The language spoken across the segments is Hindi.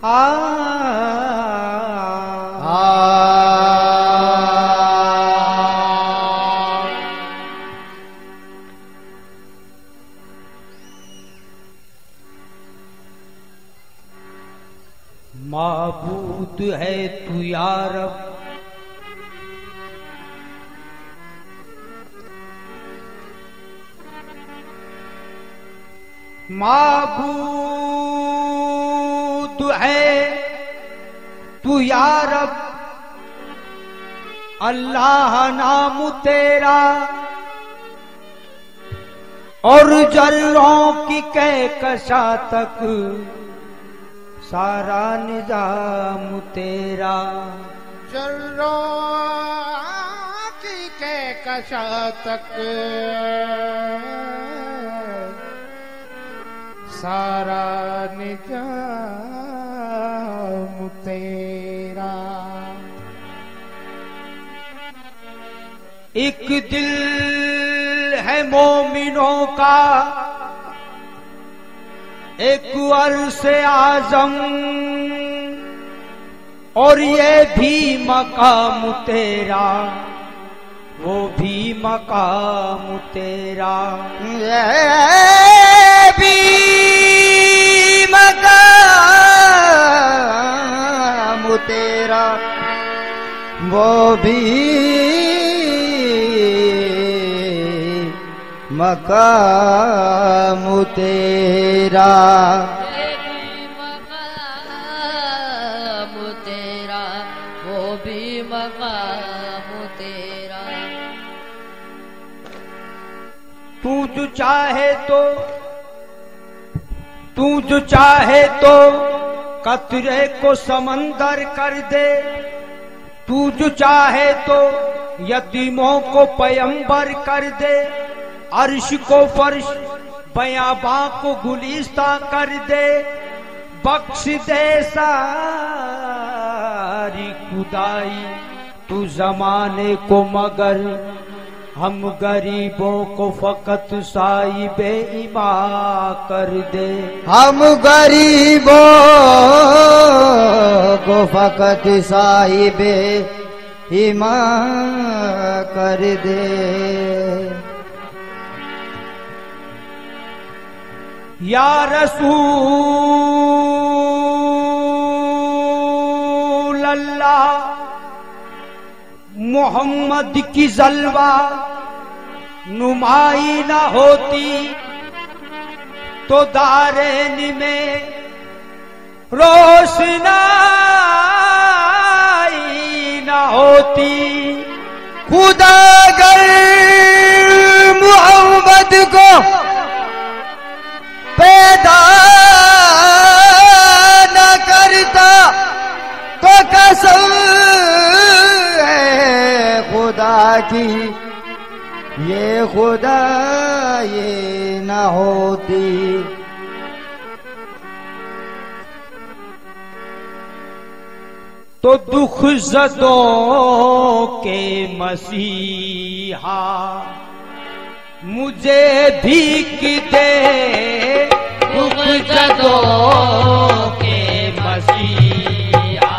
माबूद है तू या रब, माबूद है तू या रब, अल्लाह नाम तेरा और जर्रों की कहकशा तक सारा निजाम तेरा। जर्रों की कहकशा तक सारा निजाम तेरा। एक दिल है मोमिनों का, एक अर्श-ए आज़म, और ये भी मकाम तेरा, वो भी मकाम तेरा। ये भी मकाम तेरा, वो भी मकाम तेरा। मकाम तेरा, वो भी मकाम तेरा। तू जो चाहे तो कतरे को समंदर कर दे, तू जो चाहे तो यतीमों को पैगंबर कर दे, अर्श को फर्श बयाबां को गुलिस्ता कर दे, बख्श दे सारी खुदाई तू जमाने को, मगर हम गरीबों को फकत साहिबे ईमान कर दे। हम गरीबों को फकत साहिबे ईमान कर दे। या रसूल अल्लाह, मोहम्मद की जलवा नुमाई न होती तो दारेन में रोशनाई न होती। खुदा अगर मोहम्मद को पैदा न करता तो कसम है खुदा की, ये खुदा ये न होती। तो दुख ज़दों के मसीहा मुझे भीख दे, दुख ज़दों के मसीहा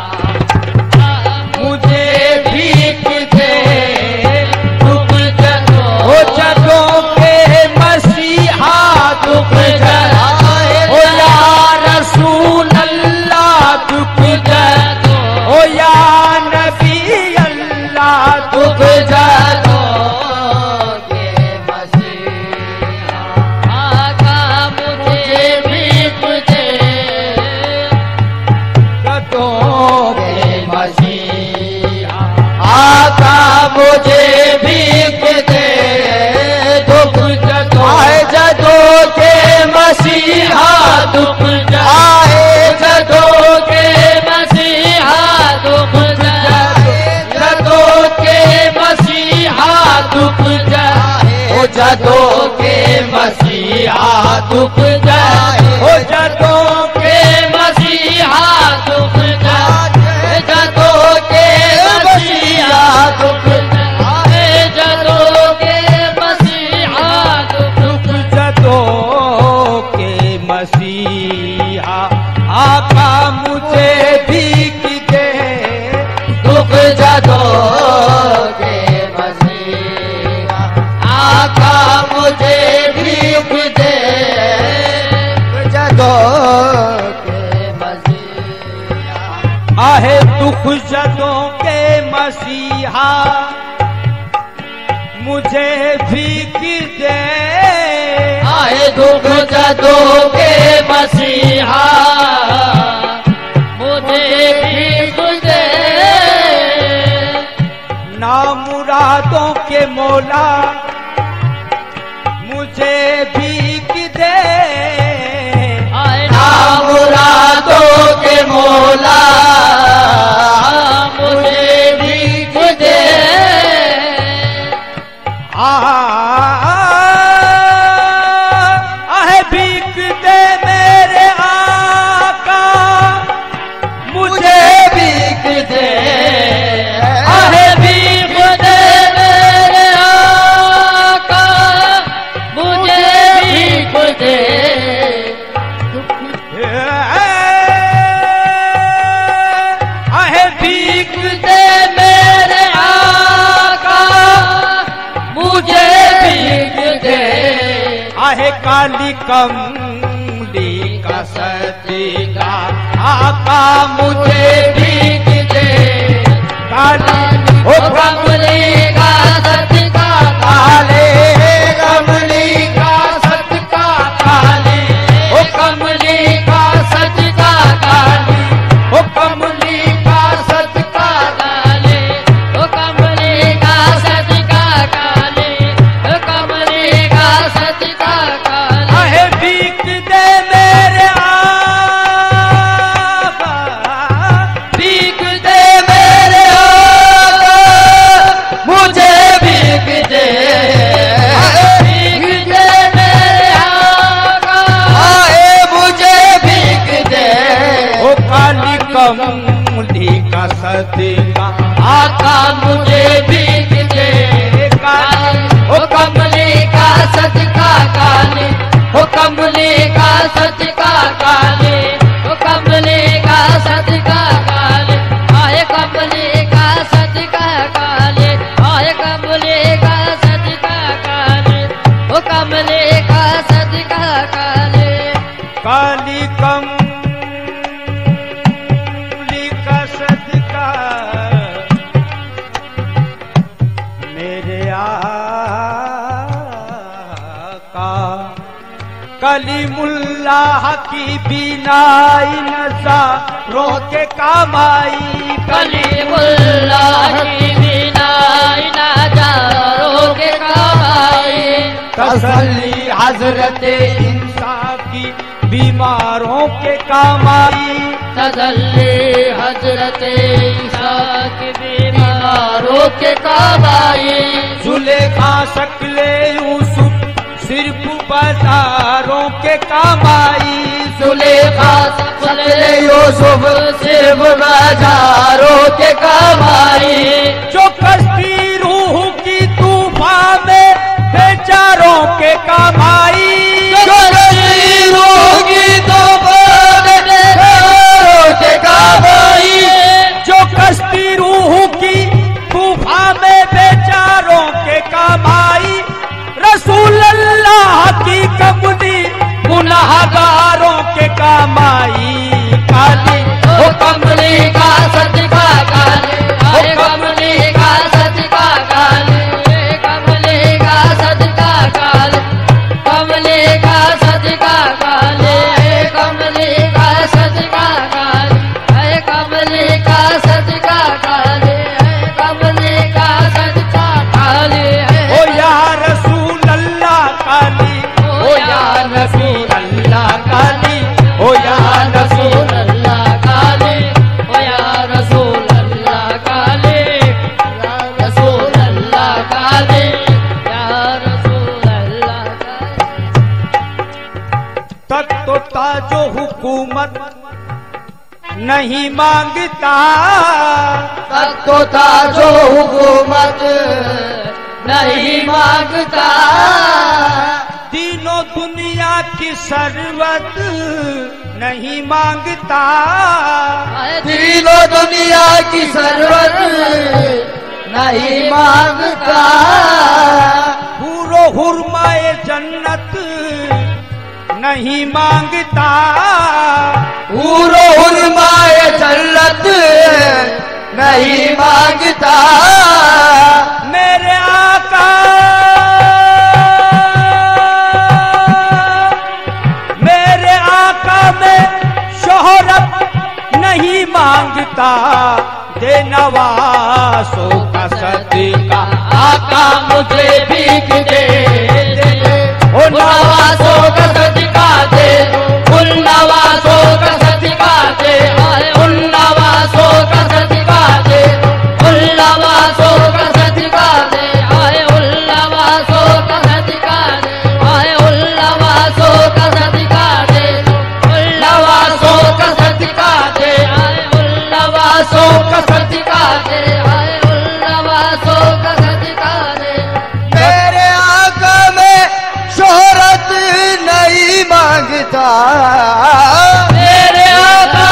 मुझे भीख दे, दुख ज़दों के मसीहा, दुख ओ या रसूल अल्लाह, दुख ओ या नबी अल्लाह, दुख मुझे भीख दे, दुख आए जदों के मसीहा, दुख आए जदों के मसीहा, दुख जदों के मसीहा, दुख ओ जदों के मसीहा, दुख ओ जदों के मसीहा, दुख जदों के मसीहा, दुख मसीहा आका मुझे मुझे भीख दे, दुख जदों के मसीहा, आका मुझे भीख दे, जदों के मसीहा। आहे दुख जदों के मसीहा, मुझे भीख दे, आए दुख जदों के मसीहा, मुझे भीख दे, ना मुरादों के मौला, मुझे भीख दे, आए ना मुरादों के मौला, मुझे भीख दे, आहे भीख दे मेरे आका, मुझे भीख दे, आहे भीख दे मेरे आका, मुझे भीख दे, आहे भीख दे मेरे आका, मुझे भीख दे, आहे काली कमली का सदका, आका मुझे भीख दे, काली ओ कमली का सदका काले, कमली का सदका काले, ओ कमली का सदका काले, ओ कमली का सदका काले, ओ कमली का सदका काले, ओ कमली का सदका काले, आहे भीख दे मेरे आका, भीख दे मेरे आका, मुझे भीख दे, भीख दे मेरे आका, आए मुझे भीख दे, ओ काली कमली का सदका, आका मुझे भीख दे, ओ कमली का सदका काले, ओ कमली का सदका काले, ओ कमली का सदका काले, आए कमली का सदका काले, आए कमली का सदका काले, ओ कमली का सदका काले, काली कमली का सदका मेरे आका, कलीमुल्लाह की बिनाई नज़ारों के काम आई, कलीमुल्लाह की बिनाई नज़ारों के काम आई, तसल्ली हजरत इंसान की बीमारों के काम आई, तसल्ली हजरत ईसा की बीमारों के काम आई, जुलेखा शक्ले यूसुफ सिर्फ बाजारों के काम आई, सुलेखा शक्ले यूसुफ सिर्फ बाजारों के काम आई, जो कश्ती रूह की तूफान में बेचारों के काम आई, जो रूह की तूफान में बेचारों के काम आई, जो कश्ती रूह की तूफान में बेचारों के काम आई, रसूल अल्लाह की कमली गुनाहगारों के काम आई, काली ओ कमली का सदका काले, ओ कमली का सदका काले, कमली का सदका काले, कमली का सदका काले, कमली का सदका काले, कमली का सदका काले, कमली का सदका काले, ओ या रसूल अल्लाह काली, ओ या रसूल अल्लाह काली, ओ या रसूल अल्लाह काले, ओ या रसूल अल्लाह काले, या रसूल अल्लाह काले, या रसूल अल्लाह काले। तक तो ताजो हुकूमत नहीं मांगता, तक तो था जो हुकूमत नहीं मांगता, तीनों दुनिया की सरवत नहीं मांगता, लो दुनिया की सरवत नहीं मांगता। पूरो हुरमाए जन्नत नहीं मांगता। पूरो हुरमाए जन्नत नहीं मांगता। मेरे आका में शोहरत नहीं मांगता। दे नवासों का सदका आका मुझे भीख दे, ओ नवासों का सदका दे, उन नवासों का सदका दे, उन नवासों का सदका दे, उन नवासों का सदका दे, उन नवासों का सदका दे, उन नवासों का सदका दे, उन नवासों का सदका दे, उन नवासों का सदका दे, उन नवासों का सदका दे। मेरे आका में शोहरत नहीं मांगता। मेरे आका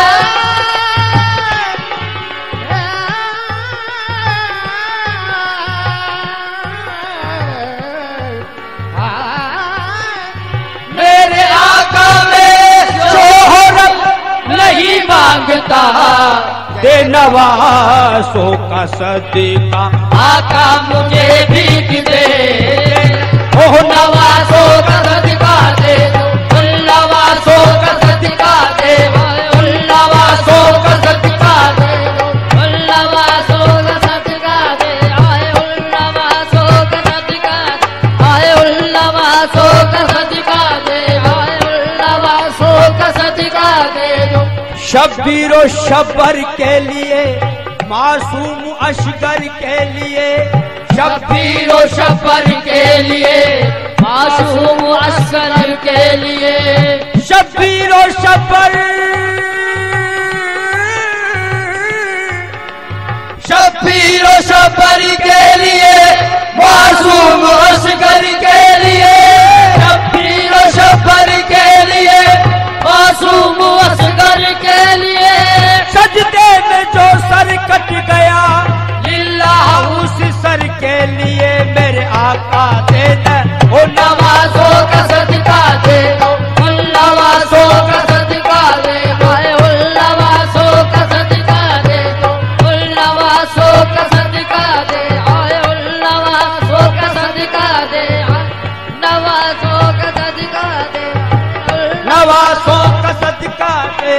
मेरे आका में शोहरत नहीं मांगता। दे नवासों का सदका आका मुझे भीख दे, ओह नवासों का सदका दे, उन नवासों का सदका दे, उन नवासों का सदका दे, उन नवासों का सदका दे, उन नवासों का सदका दे, उन नवासों का सदका दे, उन नवासों का सदका दे। शब्बीर व शब्बर के लिए, मासूम असगर के लिए, शब्बीर व शब्बर के लिए, मासूम असगर के लिए, शब्बीर व शब्बर, शब्बीर व शब्बर के लिए, मासूम असगर के लिए, शब्बीर व शब्बर के लिए, मासूम असगर के लिए। सजदे में जो सर कट गया लिल्लाह उस सर के लिए मेरे आका दे दे ओ नवासों का सदका दे, उन नवासों का सदका दे, उन नवासों का सदका दे, उन नवासों का सदका दे, उन नवासों का सदका दे, नवासों का सदका दे, नवासों का सदका दे,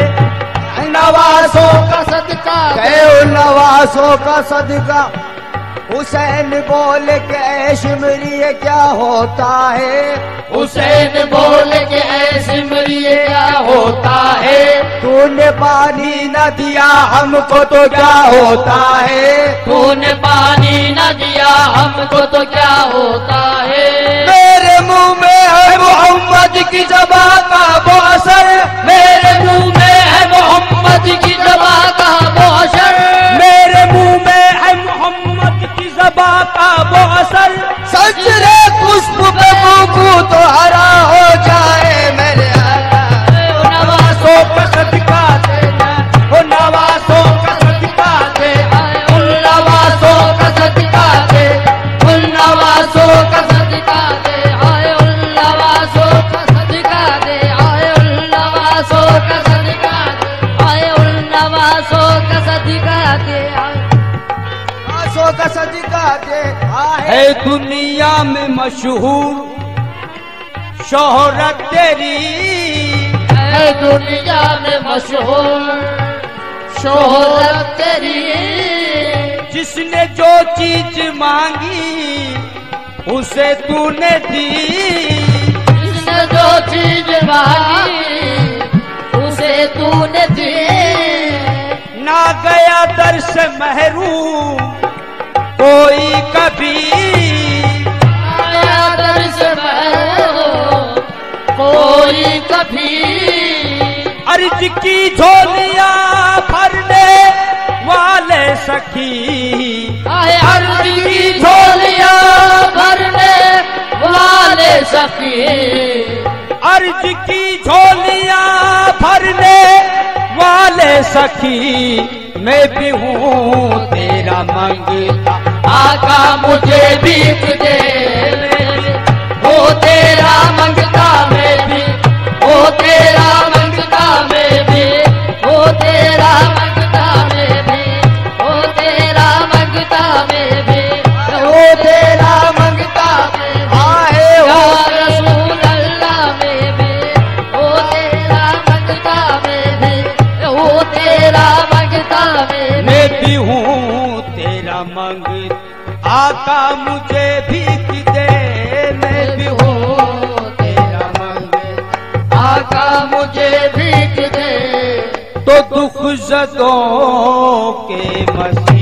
नवासों का सदका दे, नवासों का सदका। हुसैन बोल के शिमरिए क्या होता है? हुसैन बोल के सिमरिए क्या होता है? तूने पानी न दिया हमको तो क्या होता है? तूने पानी न दिया हमको तो क्या होता है? मेरे मुंह में है मोहम्मद की ज़बा का वो असर, मेरे मुंह में है मोहम्मद की ज़बा का वो असर, मेरे मुंह में है मोहम्मद की ज़बा का वो असर। सच रे खुशबू पे मुंह तो हरा हो जाए मेरे आका। नवासों का सदका दे ओ नवासों का सदका दे, उन नवासों का सदका दे, उन नवासों का सदका दे, उन नवासों का सदका दे, उन नवासों का सदका दे, उन नवासों का सदका दे, नवासों का सदका दे। है दुनिया में मशहूर शोहरत तेरी, है दुनिया में मशहूर शोहरत तेरी। जिसने जो चीज मांगी उसे तूने दी, जिसने जो चीज मांगी उसे तूने दी। ना गया दर से महरूम कोई कभी, आया दर से महरूम कोई कभी। अर्ज की झोलियां भरने वाले सखी, आए अर्ज की झोलियां भरने वाले सखी, अर्ज की झोलियां भरने वाले सखी मैं भी हूँ तेरा मंगता। आका मुझे भीख दे, वो तेरा मंगता मैं भी, वो तेरा मंगता मैं भी, वो तेरा मंगता मैं भी, वो तेरा मंगता मैं भी, वो तेरा मंगता मैं भी। आए या हो रसूल अल्लाह मैं भी, वो तेरा मंगता मैं भी, वो तेरा मंगता मैं भी। मैं भी हूँ तेरा मंगता। आका मुझे भीख दे, मैं भी हूँ तेरा मंगता। आका मुझे भीख दे, तो दुख ज़दों के मसीह